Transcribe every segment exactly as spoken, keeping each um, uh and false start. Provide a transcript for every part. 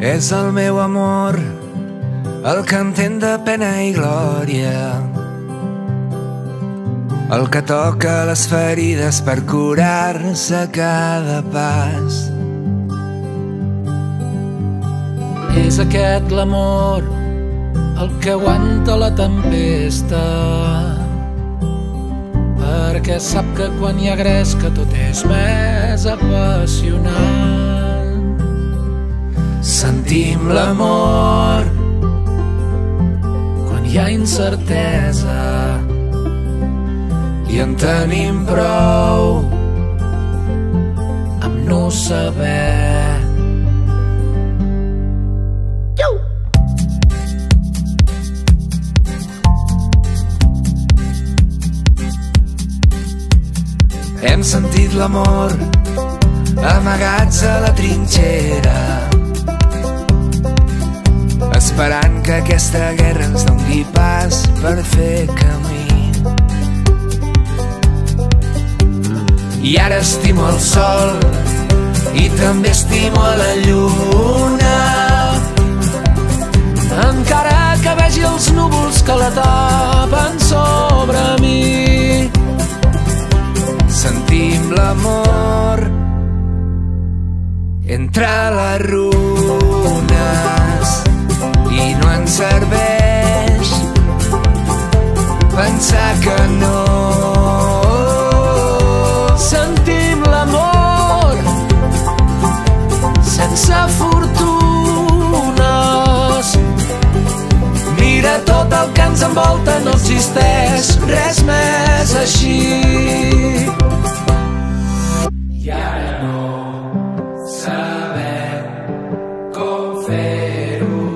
És el meu amor, el que entén de pena i glòria, el que toca les ferides per curar-se a cada pas. És aquest l'amor, el que aguanta la tempesta, perquè sap que quan hi ha gresca tot és més apassionant. Sentim l'amor quan hi ha incertesa i en tenim prou amb no saber. Hem sentit l'amor amagats a la trinxera, esperant que aquesta guerra ens doni pas per fer camí. I ara estimo el sol i també estimo la lluna, encara que vegi els núvols que la tapen sobre mi. Sentim l'amor entre les runes i no ens serveix pensar que no. Sentim l'amor sense fortunes. Mira tot el que ens envolta, no existeix res més així. I ara no sabem com fer-ho,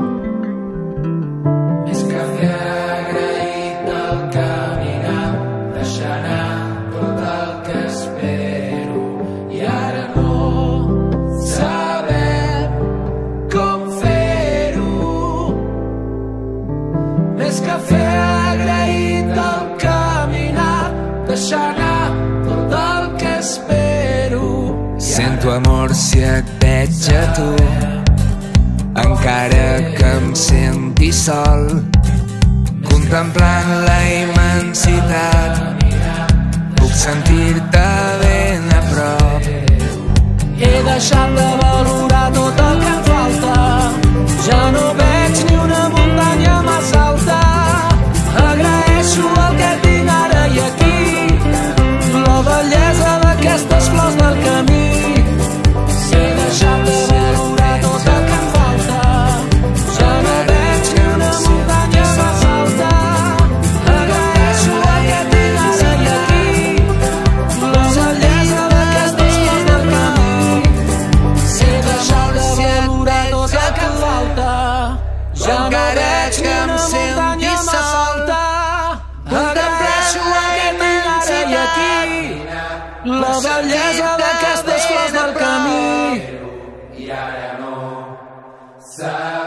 més que fer agraït el caminar, deixar anar tot el que espero. I ara no sabem com fer-ho, més que fer agraït el caminar, deixar anar tot el que espero. Sento amor si et veig a tu, encara que em senti sol, contemplant la immensitat, puc sentir-te ben a prop. He deixat de valorar tot el que em falta, ja no veig ni una muntanya més alta. Agraeixo el que tinc ara i aquí, la bellesa d'aquestes flors del camí. He deixat de valorar tot el que em falta, ja no veig ni una muntanya més alta. Agraeixo el que tinc ara i aquí, la bellesa d'aquestes flors del camí. He deixat de valorar tot el que em falta, ja no veig ni una muntanya més alta. Agraeixo el que tinc ara i aquí, la bellesa d'aquestes flors del camí. I ara no sabem